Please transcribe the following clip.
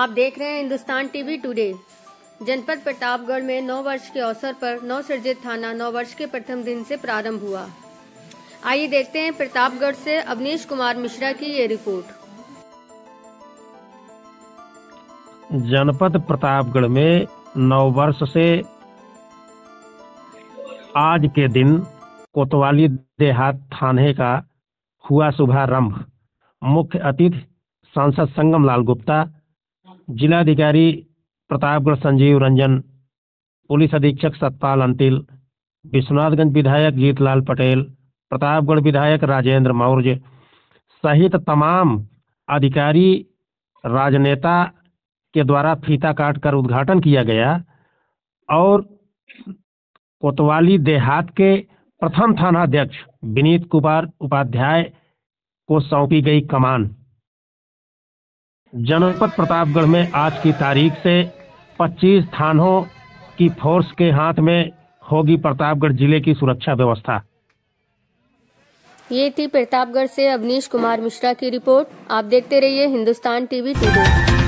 आप देख रहे हैं हिंदुस्तान टीवी टुडे। जनपद प्रतापगढ़ में 9 वर्ष के अवसर पर नवसृजित थाना 9 वर्ष के प्रथम दिन से प्रारंभ हुआ। आइए देखते हैं प्रतापगढ़ से अवनीश कुमार मिश्रा की ये रिपोर्ट। जनपद प्रतापगढ़ में 9 वर्ष से आज के दिन कोतवाली देहात थाने का हुआ शुभारंभ। मुख्य अतिथि सांसद संगम लाल गुप्ता, जिलाधिकारी प्रतापगढ़ संजीव रंजन, पुलिस अधीक्षक सतपाल अंतिल, विश्वनाथगंज विधायक जीतलाल पटेल, प्रतापगढ़ विधायक राजेंद्र मौर्य सहित तमाम अधिकारी राजनेता के द्वारा फीता काटकर उद्घाटन किया गया और कोतवाली देहात के प्रथम थानाध्यक्ष विनीत कुमार उपाध्याय को सौंपी गई कमान। जनपद प्रतापगढ़ में आज की तारीख से 25 थानों की फोर्स के हाथ में होगी प्रतापगढ़ जिले की सुरक्षा व्यवस्था। ये थी प्रतापगढ़ से अवनीश कुमार मिश्रा की रिपोर्ट। आप देखते रहिए हिंदुस्तान टीवी टुडे।